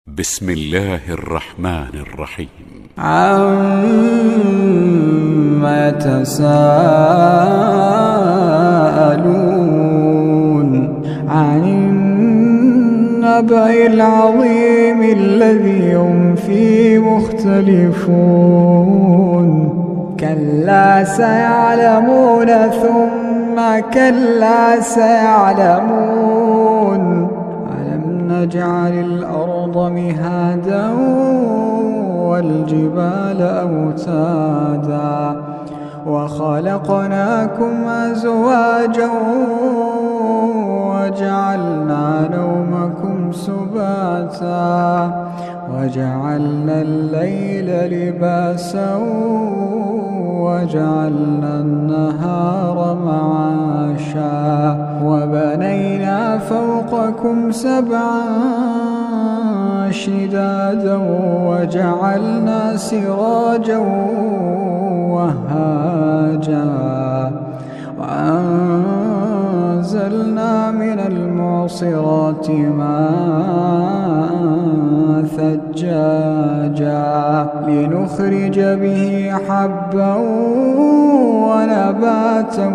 بسم الله الرحمن الرحيم. عَمَّ يتساءلون عن النبأ العظيم الذي هم فيه مختلفون كلا سيعلمون ثم كلا سيعلمون ألم نجعل الأرض مهادا والجبال أوتادا وخلقناكم أزواجا وجعلنا نومكم سباتا وجعلنا الليل لباسا وجعلنا النهار معاشا وبنينا فوقكم سبعا شدادا وجعلنا سراجا وهاجا وأنزلنا من المعصرات ماء ثجاجا لنخرج به حبا ونباتا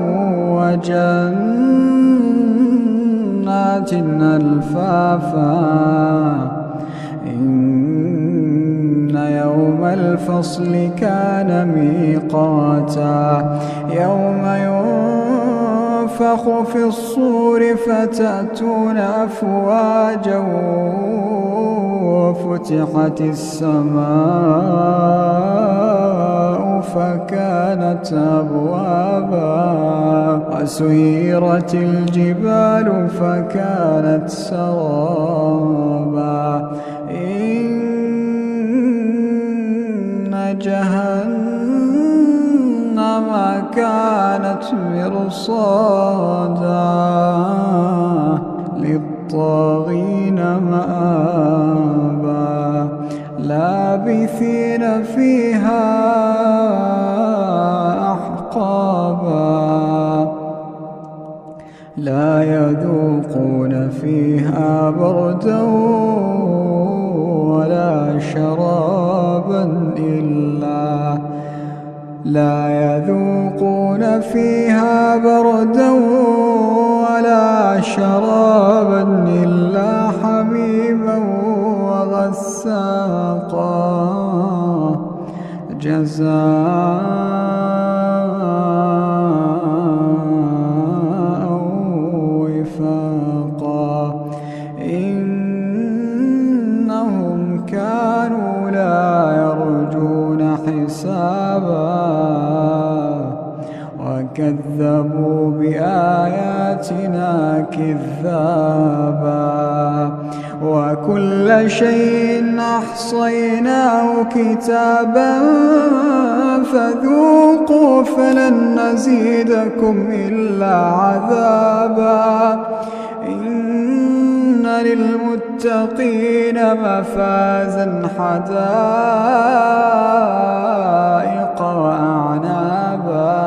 وجنات ألفافا إن يوم الفصل كان ميقاتا يوم ينفخ في الصور فتأتون أفواجا وفتحت السماء فكانت أبوابا وسيرت الجبال فكانت سرابا إن جهنم كانت مرصادا للطاغين مآبا لابثين فيها أحقابا لا يذوقون فيها بردا ولا شرابا إلا حميما وغساقا جزاء وفاقا إنهم كانوا لا يرجون حسابا وكذبوا بآياتنا كذابا وكل شيء أحصيناه كتابا فذوقوا فلن نزيدكم إلا عذابا إن للمتقين مفازا حدائق وأعنابا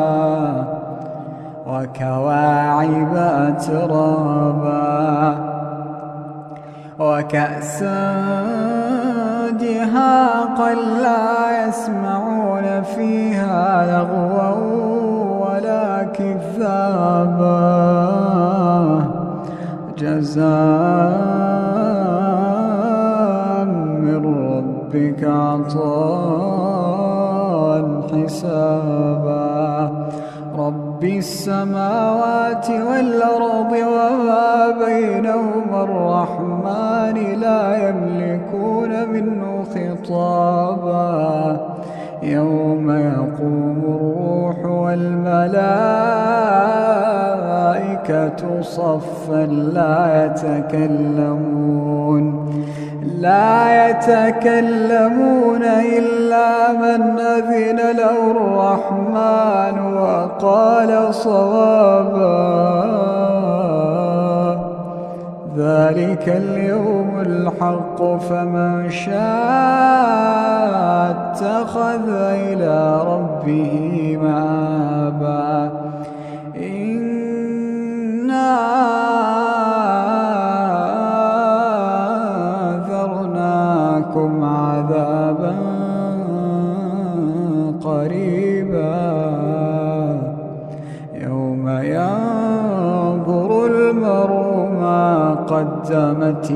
وكواعب أترابا وكأسا دهاقا لا يسمعون فيها لغوا ولا كذابا جزاء من ربك عطاء حسابا رب السماوات والأرض وما بينهما الرحمن لا يملكون منه خطابا يوم يقوم الروح والملائكة صفا لا يتكلمون إلا من أذن له الرحمن وقال صوابا ذلك اليوم الحق فمن شاء اتخذ إلى ربه مآبا إنا قدمت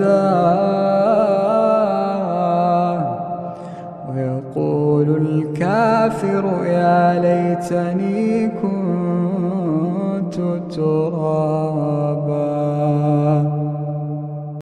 يداه ويقول الكافر يا ليتني كنت ترابا.